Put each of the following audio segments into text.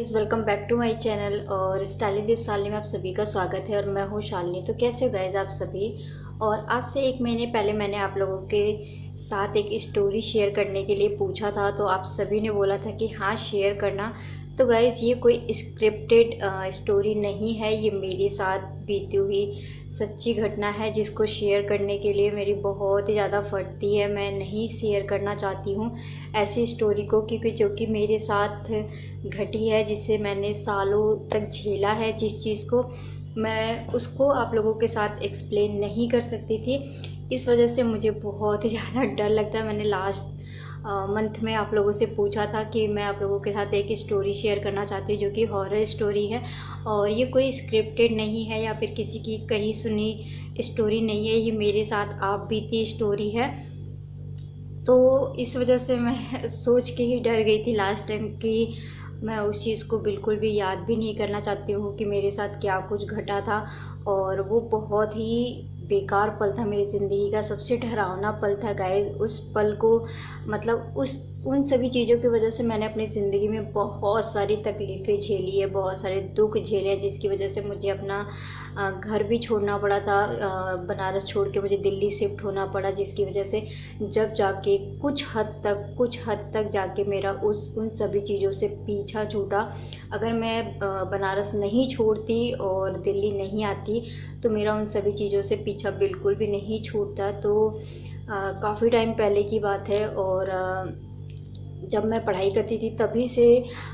Guys, welcome back to my channel. और stylish with Shalini में आप सभी का स्वागत है। और मैं हूँ शालिनी। तो कैसे हो गाइस आप सभी। और आज से 1 महीने पहले मैंने आप लोगों के साथ एक स्टोरी शेयर करने के लिए पूछा था, तो आप सभी ने बोला था कि हाँ शेयर करना। तो गाइस, ये कोई स्क्रिप्टेड स्टोरी नहीं है, ये मेरे साथ बीती हुई सच्ची घटना है जिसको शेयर करने के लिए मेरी बहुत ही ज़्यादा फटती है। मैं नहीं शेयर करना चाहती हूँ ऐसी स्टोरी को, क्योंकि जो कि मेरे साथ घटी है, जिसे मैंने सालों तक झेला है, जिस चीज़ को मैं उसको आप लोगों के साथ एक्सप्लेन नहीं कर सकती थी। इस वजह से मुझे बहुत ही ज़्यादा डर लगता है। मैंने लास्ट मंथ में आप लोगों से पूछा था कि मैं आप लोगों के साथ एक स्टोरी शेयर करना चाहती हूँ जो कि हॉरर स्टोरी है, और ये कोई स्क्रिप्टेड नहीं है या फिर किसी की कही सुनी स्टोरी नहीं है, ये मेरे साथ आप बीती स्टोरी है। तो इस वजह से मैं सोच के ही डर गई थी लास्ट टाइम कि मैं उस चीज़ को बिल्कुल भी याद भी नहीं करना चाहती हूँ कि मेरे साथ क्या कुछ घटा था। और वो बहुत ही बेकार पल था, मेरी ज़िंदगी का सबसे डरावना पल था गाइस। उस पल को मतलब उन सभी चीज़ों की वजह से मैंने अपनी ज़िंदगी में बहुत सारी तकलीफ़ें झेली है, बहुत सारे दुख झेले हैं, जिसकी वजह से मुझे अपना घर भी छोड़ना पड़ा था। बनारस छोड़ के मुझे दिल्ली शिफ्ट होना पड़ा, जिसकी वजह से जब जाके कुछ हद तक जाके मेरा उन सभी चीज़ों से पीछा छूटा। अगर मैं बनारस नहीं छोड़ती और दिल्ली नहीं आती तो मेरा उन सभी चीज़ों से पीछा बिल्कुल भी नहीं छूटता। तो काफ़ी टाइम पहले की बात है। और जब मैं पढ़ाई करती थी तभी से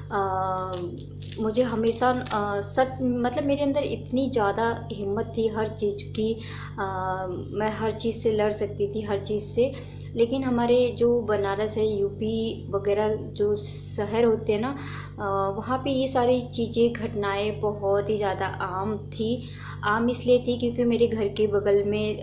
मुझे हमेशा सच मतलब मेरे अंदर इतनी ज़्यादा हिम्मत थी हर चीज़ की। मैं हर चीज़ से लड़ सकती थी, हर चीज़ से। लेकिन हमारे जो बनारस है, यूपी वगैरह जो शहर होते हैं ना, वहाँ पे ये सारी चीज़ें घटनाएं बहुत ही ज़्यादा आम थी। आम इसलिए थी क्योंकि मेरे घर के बगल में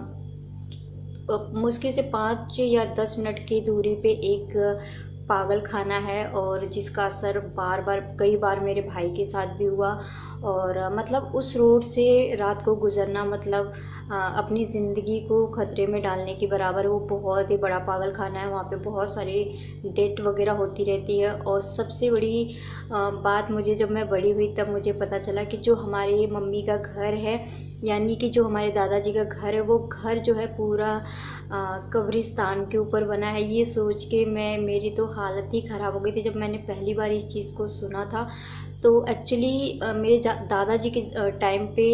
मुश्किल से 5 या 10 मिनट की दूरी पे एक पागल खाना है, और जिसका असर कई बार मेरे भाई के साथ भी हुआ। और मतलब उस रोड से रात को गुजरना मतलब अपनी ज़िंदगी को खतरे में डालने के बराबर। वो बहुत ही बड़ा पागल खाना है, वहाँ पे बहुत सारी डेथ वगैरह होती रहती है। और सबसे बड़ी बात, मुझे जब मैं बड़ी हुई तब मुझे पता चला कि जो हमारी मम्मी का घर है, यानी कि जो हमारे दादाजी का घर है, वो घर जो है पूरा कब्रिस्तान के ऊपर बना है। ये सोच के मेरी तो हालत ही ख़राब हो गई थी जब मैंने पहली बार इस चीज़ को सुना था। तो एक्चुअली मेरे दादाजी के टाइम पे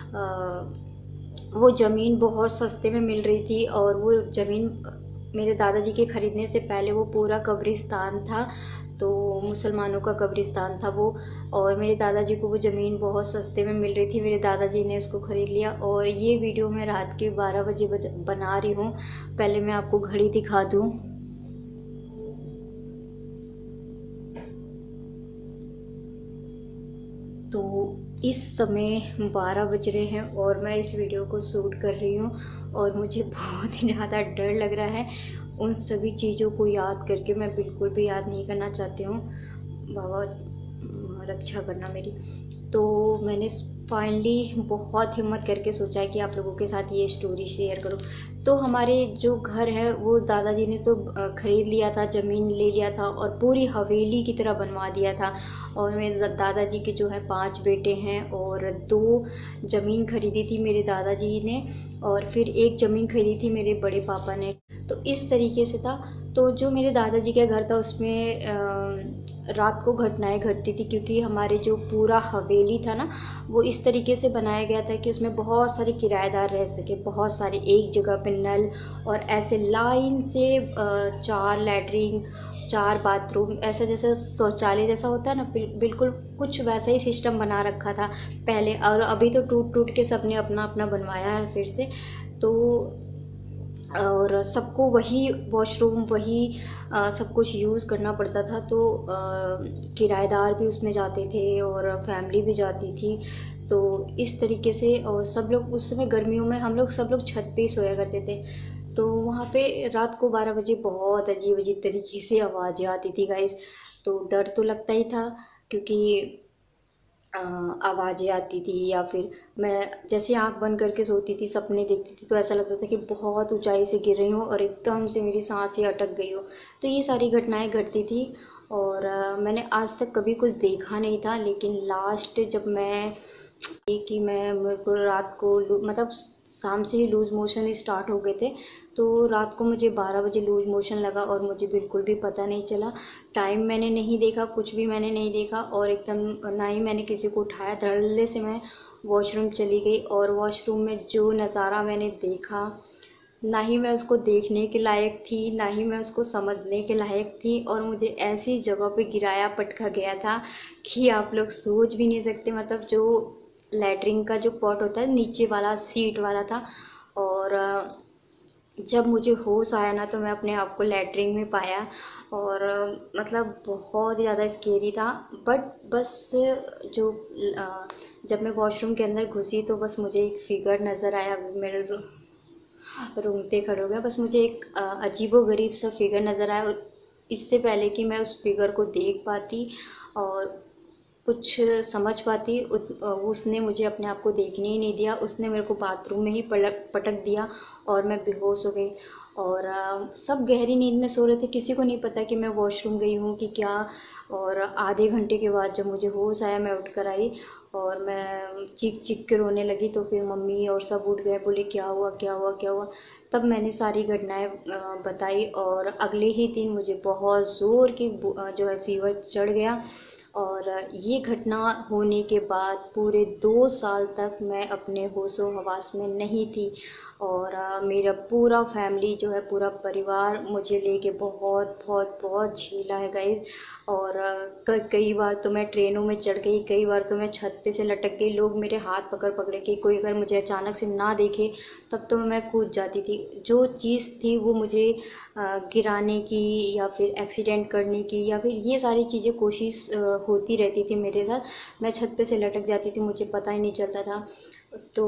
वो ज़मीन बहुत सस्ते में मिल रही थी, और वो ज़मीन मेरे दादाजी के ख़रीदने से पहले वो पूरा कब्रिस्तान था। तो मुसलमानों का कब्रिस्तान था वो, और मेरे दादाजी को वो ज़मीन बहुत सस्ते में मिल रही थी। मेरे दादाजी ने उसको ख़रीद लिया। और ये वीडियो मैं रात के 12 बजे बना रही हूँ। पहले मैं आपको घड़ी दिखा दूँ। तो इस समय 12 बज रहे हैं और मैं इस वीडियो को शूट कर रही हूँ, और मुझे बहुत ही ज़्यादा डर लग रहा है। उन सभी चीज़ों को याद करके मैं बिल्कुल भी याद नहीं करना चाहती हूँ। बाबा रक्षा करना मेरी। तो मैंने फाइनली बहुत हिम्मत करके सोचा है कि आप लोगों के साथ ये स्टोरी शेयर करूं। तो हमारे जो घर है वो दादाजी ने तो ख़रीद लिया था, ज़मीन ले लिया था और पूरी हवेली की तरह बनवा दिया था। और मेरे दादाजी के जो है 5 बेटे हैं, और 2 ज़मीन खरीदी थी मेरे दादाजी ने, और फिर 1 ज़मीन खरीदी थी मेरे बड़े पापा ने। तो इस तरीके से था। तो जो मेरे दादाजी का घर था उसमें रात को घटनाएं घटती थी, क्योंकि हमारे जो पूरा हवेली था ना, वो इस तरीके से बनाया गया था कि उसमें बहुत सारे किराएदार रह सके, बहुत सारे एक जगह पे नल, और ऐसे लाइन से 4 लैट्रिन, 4 बाथरूम, ऐसा जैसा शौचालय जैसा होता है ना, बिल्कुल कुछ वैसा ही सिस्टम बना रखा था पहले। और अभी तो टूट के सबने अपना अपना बनवाया है फिर से। तो और सबको वही वॉशरूम, वही सब कुछ यूज़ करना पड़ता था। तो किराएदार भी उसमें जाते थे और फैमिली भी जाती थी। तो इस तरीके से, और सब लोग उस समय गर्मियों में हम लोग सब लोग छत पे ही सोया करते थे। तो वहाँ पे रात को 12 बजे बहुत अजीब अजीब तरीके से आवाज़ें आती थी गाइस। तो डर तो लगता ही था, क्योंकि आवाज़ें आती थी, या फिर मैं जैसे आंख बंद करके सोती थी, सपने देखती थी, तो ऐसा लगता था कि बहुत ऊंचाई से गिर रही हूँ और एकदम से मेरी सांसें अटक गई हो। तो ये सारी घटनाएं घटती थी। और मैंने आज तक कभी कुछ देखा नहीं था, लेकिन लास्ट जब मैं कि मैं मेरे को रात को मतलब शाम से ही लूज़ मोशन स्टार्ट हो गए थे, तो रात को मुझे 12 बजे लूज़ मोशन लगा और मुझे बिल्कुल भी पता नहीं चला। टाइम मैंने नहीं देखा, कुछ भी मैंने नहीं देखा, और एकदम ना ही मैंने किसी को उठाया। धड़ल्ले से मैं वॉशरूम चली गई और वॉशरूम में जो नज़ारा मैंने देखा, ना ही मैं उसको देखने के लायक थी, ना ही मैं उसको समझने के लायक थी, और मुझे ऐसी जगह पे गिराया पटका गया था कि आप लोग सोच भी नहीं सकते। मतलब जो लैट्रिन का जो पॉट होता है नीचे वाला सीट वाला था, और जब मुझे होश आया ना तो मैं अपने आप को लैट्रिन में पाया, और मतलब बहुत ज़्यादा स्केरी था। बट बस जो जब मैं वॉशरूम के अंदर घुसी तो बस मुझे एक फिगर नज़र आया। मेरे रूंगटे खड़े हो गया। बस मुझे एक अजीबोगरीब सा फिगर नज़र आया। इससे पहले कि मैं उस फिगर को देख पाती और कुछ समझ पाती, उसने मुझे अपने आप को देखने ही नहीं दिया। उसने मेरे को बाथरूम में ही पटक दिया और मैं बेहोश हो गई। और सब गहरी नींद में सो रहे थे, किसी को नहीं पता कि मैं वॉशरूम गई हूँ कि क्या। और आधे घंटे के बाद जब मुझे होश आया, मैं उठ कर आई और मैं चीख चीख के रोने लगी। तो फिर मम्मी और सब उठ गए, बोले क्या हुआ क्या हुआ क्या हुआ। तब मैंने सारी घटनाएं बताई, और अगले ही दिन मुझे बहुत ज़ोर की जो है फीवर चढ़ गया। और ये घटना होने के बाद पूरे 2 साल तक मैं अपने होशो हवास में नहीं थी। और मेरा पूरा फैमिली जो है, पूरा परिवार मुझे लेके बहुत बहुत बहुत झेला है गाइस। और कई बार तो मैं ट्रेनों में चढ़ गई, कई बार तो मैं छत पे से लटक गई। लोग मेरे हाथ पकड़ पकड़ के, कोई अगर मुझे अचानक से ना देखे तब तो मैं कूद जाती थी। जो चीज़ थी वो मुझे गिराने की या फिर एक्सीडेंट करने की या फिर ये सारी चीज़ें कोशिश होती रहती थी मेरे साथ। मैं छत पे से लटक जाती थी, मुझे पता ही नहीं चलता था। तो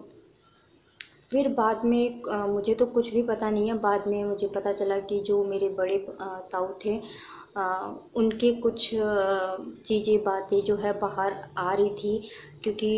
फिर बाद में मुझे तो कुछ भी पता नहीं है। बाद में मुझे पता चला कि जो मेरे बड़े ताऊ थे, उनके कुछ चीज़ें बातें जो है बाहर आ रही थी, क्योंकि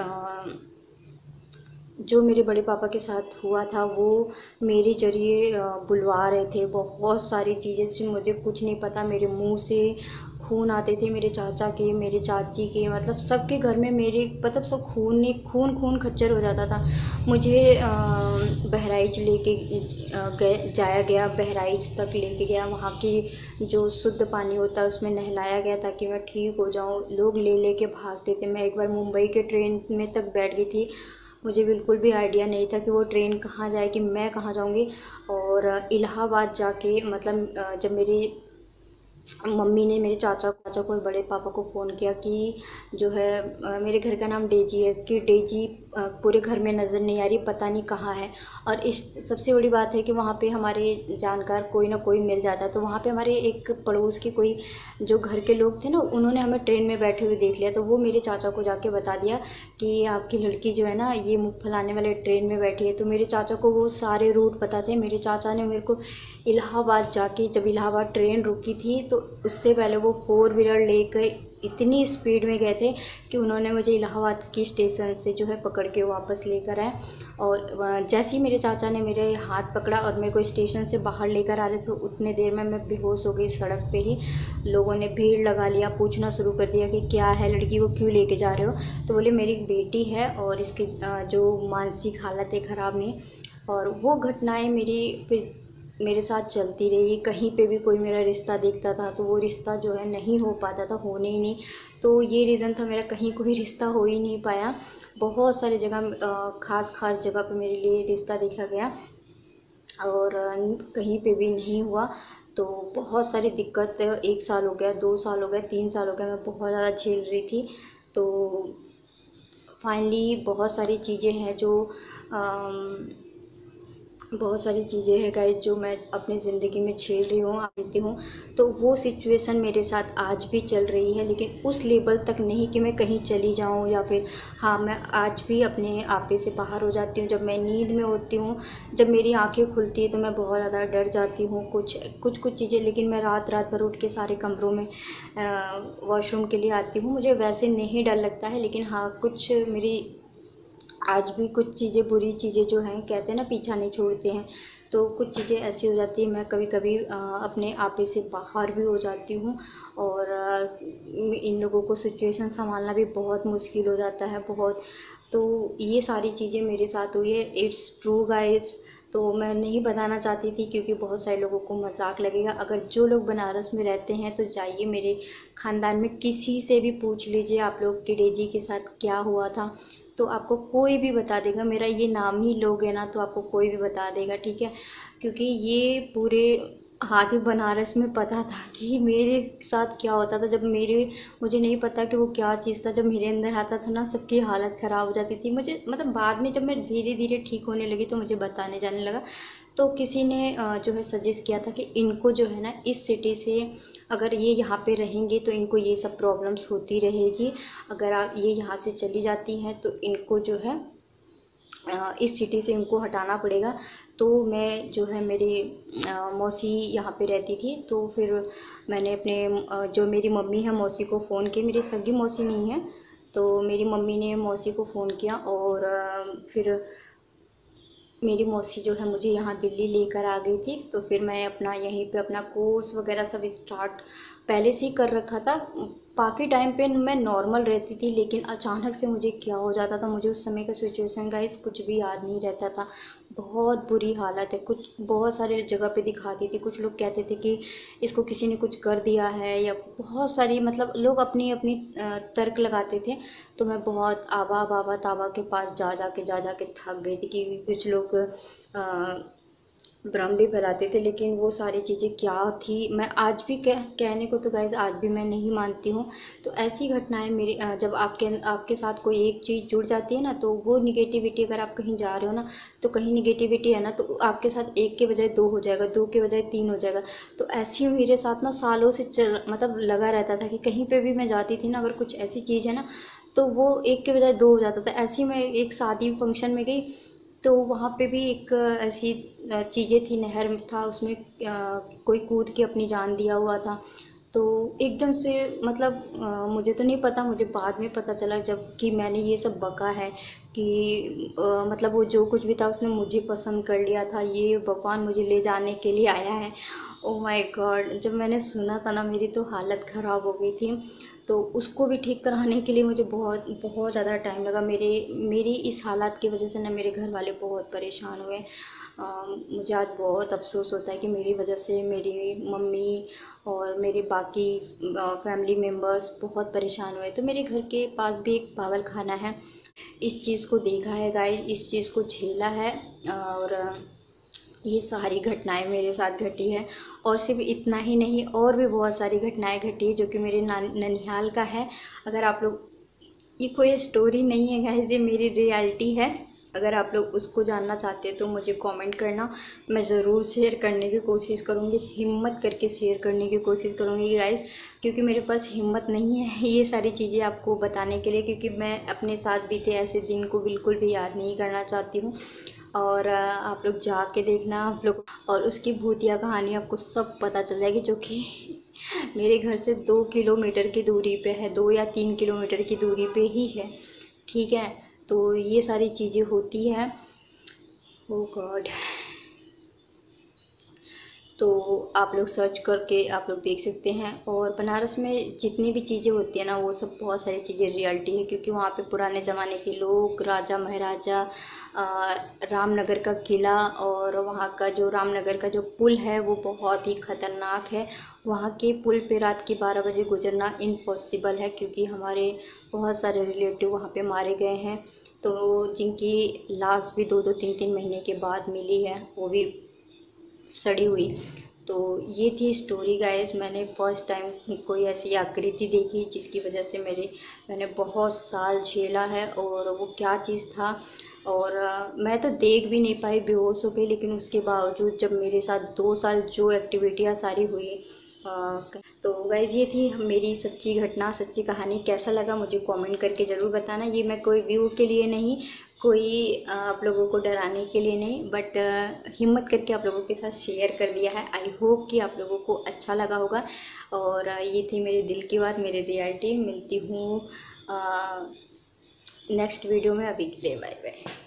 जो मेरे बड़े पापा के साथ हुआ था वो मेरे ज़रिए बुलवा रहे थे बहुत सारी चीज़ें जो मुझे कुछ नहीं पता। मेरे मुंह से खून आते थे, मेरे चाचा के, मेरे चाची के, मतलब सबके घर में मेरे मतलब सब खून ही खून खून खच्चर हो जाता था। मुझे बहराइच लेके जाया गया, बहराइच तक लेके गया। वहाँ की जो शुद्ध पानी होता है उसमें नहलाया गया ताकि मैं ठीक हो जाऊँ। लोग ले लेके भागते थे। मैं एक बार मुंबई के ट्रेन में तक बैठ गई थी। मुझे बिल्कुल भी आइडिया नहीं था कि वो ट्रेन कहाँ जाएगी, मैं कहाँ जाऊँगी। और इलाहाबाद जाके मतलब जब मेरी मम्मी ने मेरे चाचा को और बड़े पापा को फ़ोन किया कि जो है मेरे घर का नाम डेजी है, कि डेजी पूरे घर में नज़र नहीं आ रही, पता नहीं कहाँ है। और इस सबसे बड़ी बात है कि वहाँ पे हमारे जानकार कोई ना कोई मिल जाता है। तो वहाँ पे हमारे एक पड़ोस के कोई जो घर के लोग थे ना, उन्होंने हमें ट्रेन में बैठे हुए देख लिया। तो वो मेरे चाचा को जाके बता दिया कि आपकी लड़की जो है ना, ये मुँह फुलाने वाले ट्रेन में बैठी है। तो मेरे चाचा को वो सारे रूट पता थे। मेरे चाचा ने मेरे को इलाहाबाद जाके, जब इलाहाबाद ट्रेन रुकी थी तो उससे पहले वो 4 व्हीलर लेकर इतनी स्पीड में गए थे कि उन्होंने मुझे इलाहाबाद की स्टेशन से जो है पकड़ के वापस लेकर आए। और जैसे ही मेरे चाचा ने मेरे हाथ पकड़ा और मेरे को स्टेशन से बाहर लेकर आ रहे थे, उतने देर में मैं बेहोश हो गई सड़क पे ही। लोगों ने भीड़ लगा लिया, पूछना शुरू कर दिया कि क्या है, लड़की को क्यों लेके जा रहे हो। तो बोले मेरी एक बेटी है और इसकी जो मानसिक हालत है ख़राब नहीं। और वो घटनाएं मेरी फिर मेरे साथ चलती रही। कहीं पे भी कोई मेरा रिश्ता देखता था तो वो रिश्ता जो है नहीं हो पाता था, होने ही नहीं। तो ये रीज़न था मेरा, कहीं कोई रिश्ता हो ही नहीं पाया। बहुत सारी जगह ख़ास ख़ास जगह पे मेरे लिए रिश्ता देखा गया और कहीं पे भी नहीं हुआ। तो बहुत सारी दिक्कत, 1 साल हो गया, 2 साल हो गया, 3 साल हो गया, मैं बहुत ज़्यादा झेल रही थी। तो फाइनली बहुत सारी चीज़ें हैं जो बहुत सारी चीज़ें हैं गाइस जो मैं अपनी ज़िंदगी में झेल रही हूँ, आती हूँ। तो वो सिचुएशन मेरे साथ आज भी चल रही है, लेकिन उस लेवल तक नहीं कि मैं कहीं चली जाऊँ या फिर हाँ, मैं आज भी अपने आपे से बाहर हो जाती हूँ। जब मैं नींद में होती हूँ, जब मेरी आंखें खुलती है तो मैं बहुत ज़्यादा डर जाती हूँ कुछ चीज़ें। लेकिन मैं रात भर उठ के सारे कमरों में वॉशरूम के लिए आती हूँ। मुझे वैसे नहीं डर लगता है, लेकिन हाँ, कुछ मेरी आज भी कुछ चीज़ें, बुरी चीज़ें जो हैं, कहते हैं ना पीछा नहीं छोड़ते हैं, तो कुछ चीज़ें ऐसी हो जाती है, मैं कभी कभी अपने आपे से बाहर भी हो जाती हूँ। और इन लोगों को सिचुएशन संभालना भी बहुत मुश्किल हो जाता है, बहुत। तो ये सारी चीज़ें मेरे साथ हुई है, इट्स ट्रू गाइस। तो मैं नहीं बताना चाहती थी क्योंकि बहुत सारे लोगों को मजाक लगेगा। अगर जो लोग बनारस में रहते हैं तो जाइए, मेरे ख़ानदान में किसी से भी पूछ लीजिए आप लोग कि डेजी के साथ क्या हुआ था, तो आपको कोई भी बता देगा। मेरा ये नाम ही लोगे ना तो आपको कोई भी बता देगा, ठीक है। क्योंकि ये पूरे आधे बनारस में पता था कि मेरे साथ क्या होता था। जब मुझे नहीं पता कि वो क्या चीज़ था, जब मेरे अंदर आता था ना सबकी हालत ख़राब हो जाती थी। मुझे मतलब बाद में जब मैं धीरे धीरे ठीक होने लगी तो मुझे बताने जाने लगा। तो किसी ने जो है सजेस्ट किया था कि इनको जो है ना इस सिटी से, अगर ये यहाँ पे रहेंगे तो इनको ये सब प्रॉब्लम्स होती रहेगी। अगर आप ये यहाँ से चली जाती हैं तो इनको जो है इस सिटी से इनको हटाना पड़ेगा। तो मैं जो है मेरी मौसी यहाँ पे रहती थी, तो फिर मैंने अपने जो मेरी मम्मी है मौसी को फ़ोन किया। मेरी सगी मौसी नहीं है, तो मेरी मम्मी ने मौसी को फ़ोन किया और फिर मेरी मौसी जो है मुझे यहाँ दिल्ली लेकर आ गई थी। तो फिर मैं अपना यहीं पे अपना कोर्स वगैरह सब स्टार्ट पहले से ही कर रखा था। बाकी टाइम पे मैं नॉर्मल रहती थी, लेकिन अचानक से मुझे क्या हो जाता था, मुझे उस समय का सिचुएशन गाइस कुछ भी याद नहीं रहता था। बहुत बुरी हालत है। कुछ बहुत सारे जगह पे दिखाती थी, कुछ लोग कहते थे कि इसको किसी ने कुछ कर दिया है, या बहुत सारी मतलब लोग अपनी अपनी तर्क लगाते थे। तो मैं बहुत आबा बाबा ताबा के पास जा जा के थक गई थी कि कुछ लोग भ्रम भी फैलाते थे। लेकिन वो सारी चीज़ें क्या थी, मैं आज भी कहने को तो गाइज आज भी मैं नहीं मानती हूँ। तो ऐसी घटनाएं मेरी जब आपके साथ कोई एक चीज़ जुड़ जाती है ना, तो वो निगेटिविटी, अगर आप कहीं जा रहे हो ना तो कहीं निगेटिविटी है ना, तो आपके साथ एक के बजाय दो हो जाएगा, दो के बजाय तीन हो जाएगा। तो ऐसी मेरे साथ ना सालों से मतलब लगा रहता था कि कहीं पर भी मैं जाती थी ना, अगर कुछ ऐसी चीज़ है ना तो वो एक के बजाय दो हो जाता था। ऐसी मैं एक शादी फंक्शन में गई, तो वहाँ पे भी एक ऐसी चीज़ें थी, नहर था उसमें कोई कूद के अपनी जान दिया हुआ था। तो एकदम से मतलब मुझे तो नहीं पता, मुझे बाद में पता चला जब कि मैंने ये सब बका है कि मतलब वो जो कुछ भी था उसने मुझे पसंद कर लिया था, ये भगवान मुझे ले जाने के लिए आया है। ओ माय गॉड, जब मैंने सुना था ना मेरी तो हालत ख़राब हो गई थी। तो उसको भी ठीक कराने के लिए मुझे बहुत बहुत ज़्यादा टाइम लगा। मेरी इस हालत की वजह से ना मेरे घर वाले बहुत परेशान हुए। मुझे आज बहुत अफसोस होता है कि मेरी वजह से मेरी मम्मी और मेरे बाकी फैमिली मेम्बर्स बहुत परेशान हुए। तो मेरे घर के पास भी एक पागल खाना है, इस चीज़ को देखा है गाइस, इस चीज़ को झेला है। और ये सारी घटनाएं मेरे साथ घटी है। और सिर्फ इतना ही नहीं, और भी बहुत सारी घटनाएं घटी है जो कि मेरे ननिहाल का है। अगर आप लोग, ये कोई स्टोरी नहीं है गाइस, ये मेरी रियलिटी है। अगर आप लोग उसको जानना चाहते हैं तो मुझे कमेंट करना, मैं ज़रूर शेयर करने की कोशिश करूँगी, हिम्मत करके शेयर करने की कोशिश करूँगी गाइस। क्योंकि मेरे पास हिम्मत नहीं है ये सारी चीज़ें आपको बताने के लिए, क्योंकि मैं अपने साथ बीते ऐसे दिन को बिल्कुल भी याद नहीं करना चाहती हूँ। और आप लोग जाके देखना आप लोग, और उसकी भूतिया कहानी आपको सब पता चल जाएगी, जो कि मेरे घर से 2 किलोमीटर की दूरी पे है, 2 या 3 किलोमीटर की दूरी पे ही है, ठीक है। तो ये सारी चीज़ें होती हैं। ओ गॉड, तो आप लोग सर्च करके आप लोग देख सकते हैं। और बनारस में जितनी भी चीज़ें होती हैं ना वो सब बहुत सारी चीज़ें रियलिटी है, क्योंकि वहाँ पे पुराने ज़माने के लोग, राजा महाराजा, रामनगर का किला, और वहाँ का जो रामनगर का जो पुल है वो बहुत ही ख़तरनाक है। वहाँ के पुल पे रात के 12 बजे गुजरना इम्पॉसिबल है, क्योंकि हमारे बहुत सारे रिलेटिव वहाँ पे मारे गए हैं। तो जिनकी लाश भी 2-2, 3-3 महीने के बाद मिली है, वो भी सड़ी हुई। तो ये थी स्टोरी गाइस। मैंने फर्स्ट टाइम कोई ऐसी आकृति देखी जिसकी वजह से मैंने बहुत साल झेला है। और वो क्या चीज़ था, और मैं तो देख भी नहीं पाई, बेहोश हो गई। लेकिन उसके बावजूद जब मेरे साथ 2 साल जो एक्टिविटियाँ सारी हुई, तो गाइज ये थी मेरी सच्ची घटना, सच्ची कहानी। कैसा लगा मुझे कमेंट करके ज़रूर बताना। ये मैं कोई व्यू के लिए नहीं, कोई आप लोगों को डराने के लिए नहीं, बट हिम्मत करके आप लोगों के साथ शेयर कर दिया है। आई होप कि आप लोगों को अच्छा लगा होगा। और ये थी मेरे दिल की बात, मेरी रियलिटी। मिलती हूँ नेक्स्ट वीडियो में, अभी के लिए बाय बाय।